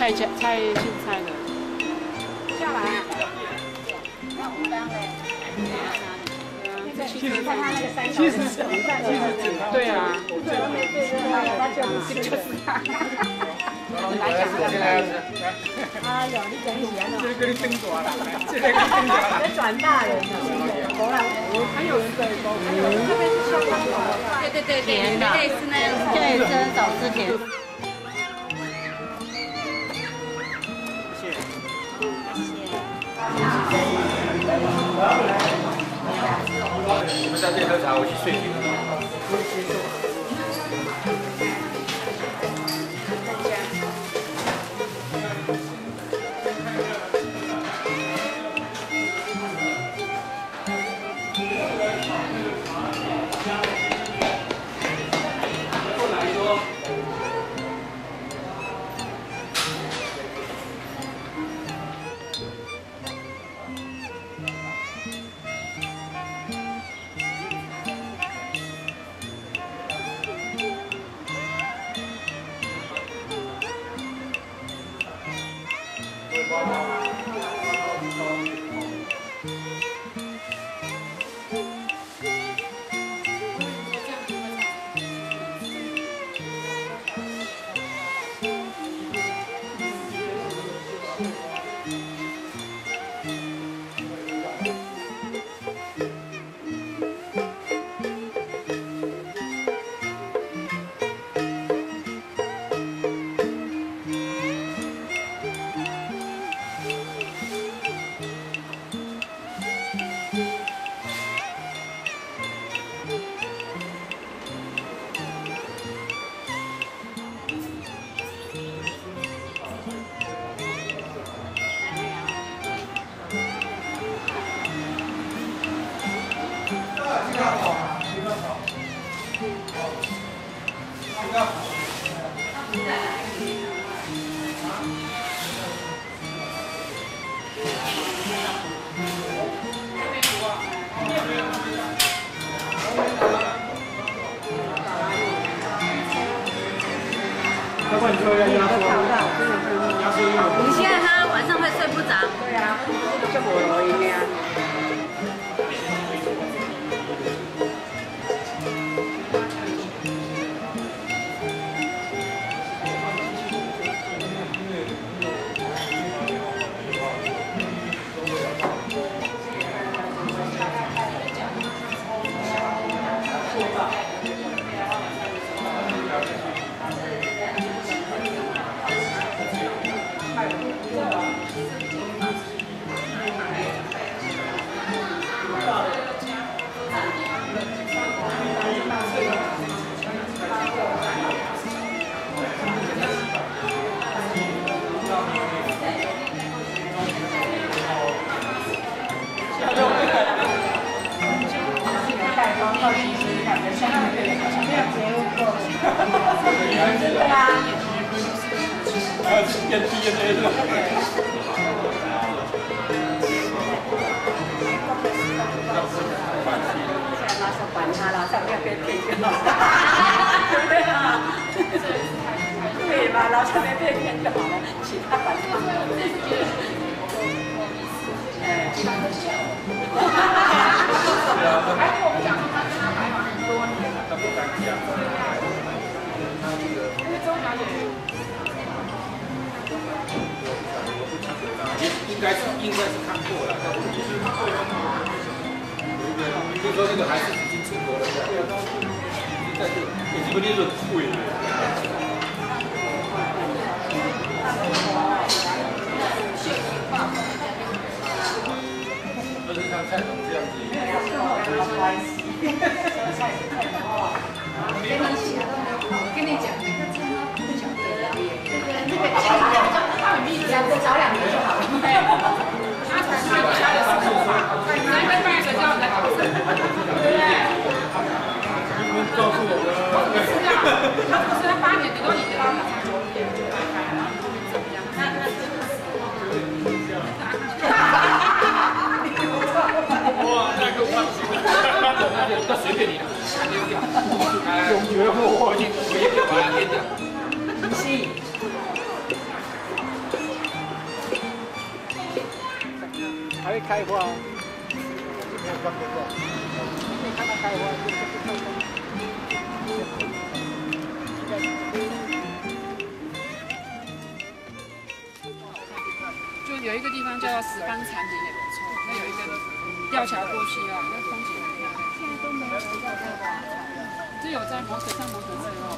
菜青菜的。 下来。 其实看他那个三其实对啊， 就是他。 来讲， 哎呦，你真喜欢哦！ 这个你登大了，这个你登大了。 在转大人呢，果然还有人在包，这边是香港的，对， 甜的， 类似那样， 对，真的少吃甜。 你们在这喝茶，我去睡觉。 你现在他晚上会睡不着。 对啊，就无路用呀。对啊。 还有吃电梯的那种。 马上管他了，上面变变就好。对啊。对吧？然后上面变变就好了，其他管他。哎。 还有我们讲说他跟他来往很多年了， 他不敢讲。 因为钟小姐。 应该是看过了，但是听说那个孩子已经出国了，但是基本利润贵了。不是像菜种这样子。 跟你讲，那个菜他不晓得，那个他很密集，早2年就好了。他才是家的事情，才在半个叫在考试，对不对？ 你们告诉我们。 不是啊，他不是他8年，顶多你给他9年就拜拜了，怎么样？那哇，那个放心了，那随便你了，丢掉。永绝后，我也把它丢掉。 是。 还会开花。没有关过过，没看它开花， 就有一个地方叫石冈禅林也不错，那有一个吊桥过去啊，那风景很漂亮。现在都没有人在划船，只有在摩水上摩水车哦。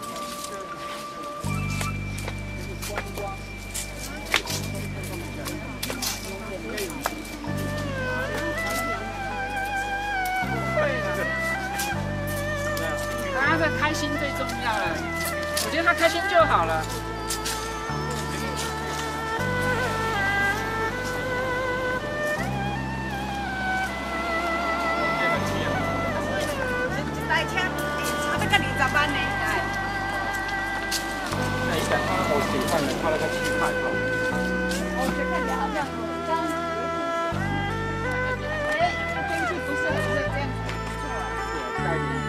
他的开心最重要了，我觉得他开心就好了。 来听，差不多20万呢。 那一般他我喜欢的，他那个气派好。 我这看起来好像刚。哎，天气不是很热，这样子不错啊。 是带领。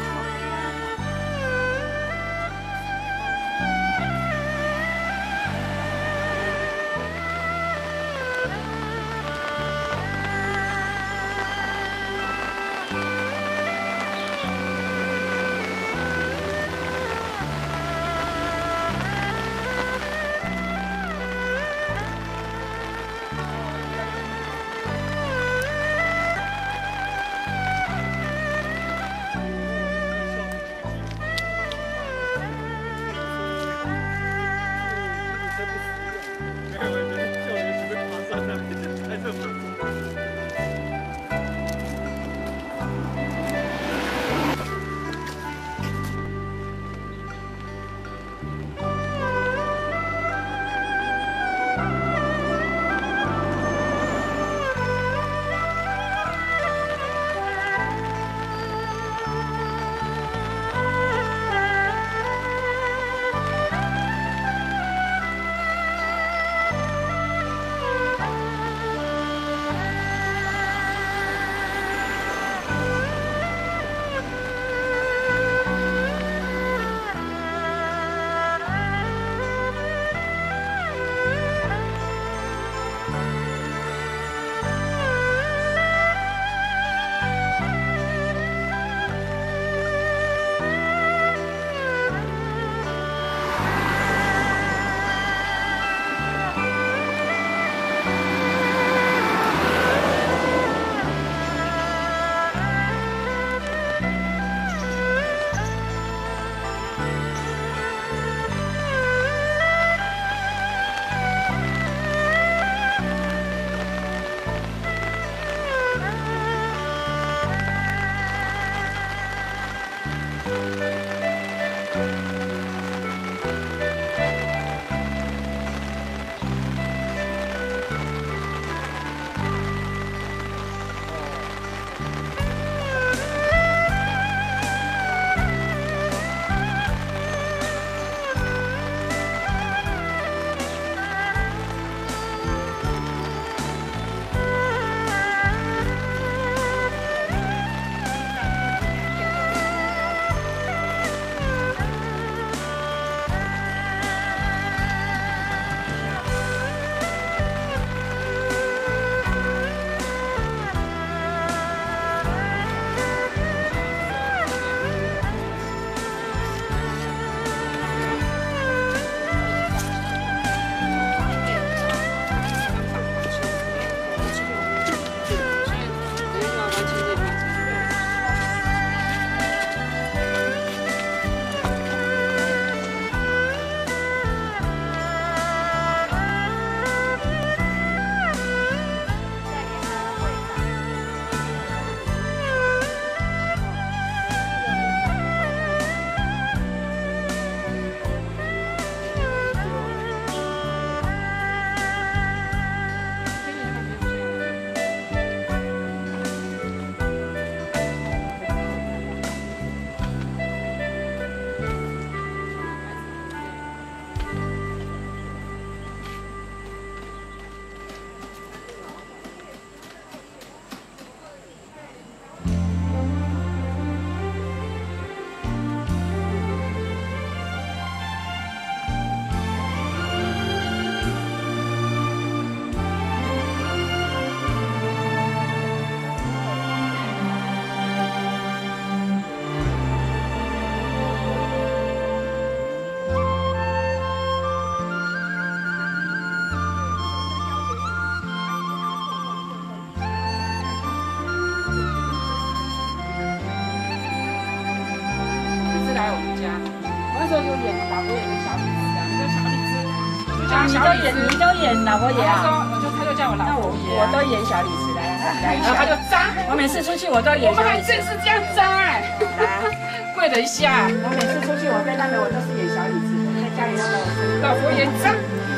叫小李子， 你都演老佛爷啊？ 他就叫我老佛爷， 我都演小李子来， 然后他就扎。 我每次出去我都演小李子。 我们还真是这样扎哎！跪了一下。 我每次出去我在那边我都是演小李子，在家里要把我生。 老佛爷扎。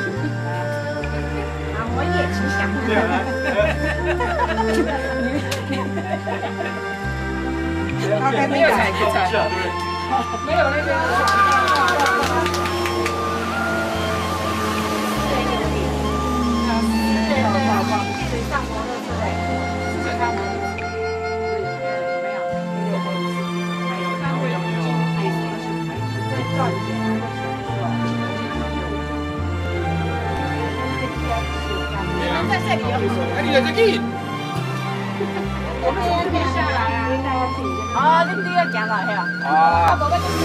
啊，我也挺想。对啊。 没有彩不彩，没有那个。 在这里哎，你在这里？ 我们先停下来啊！ 哦，你要行了嘿啊！ 啊。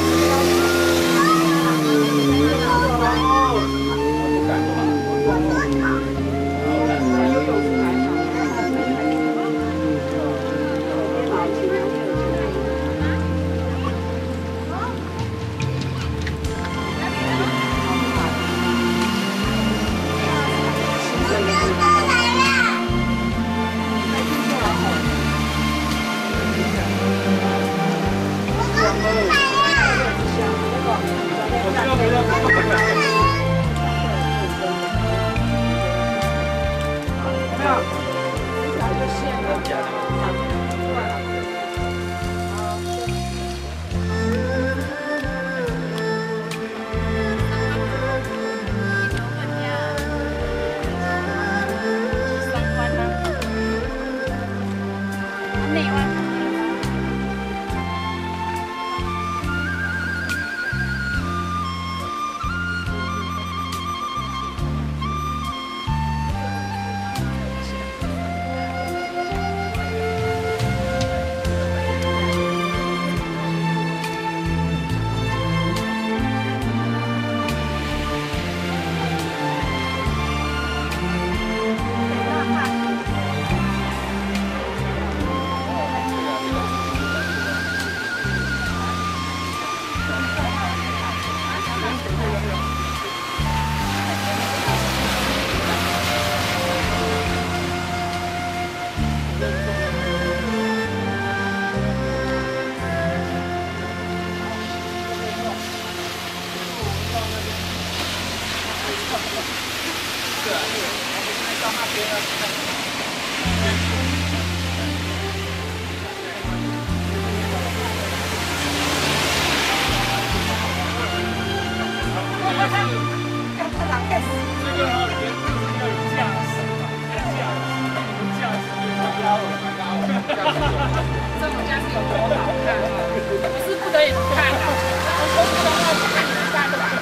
这种家是有多好看啊！不是不得已不看的，我不能够不看你们家的吧？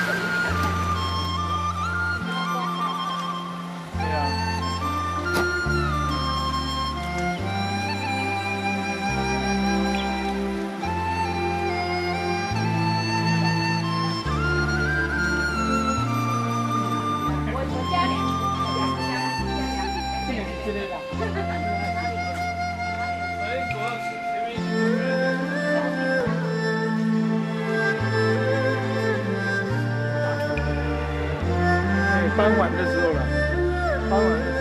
对啊。 我家两这个是之类的。 傍晚的时候了，傍晚。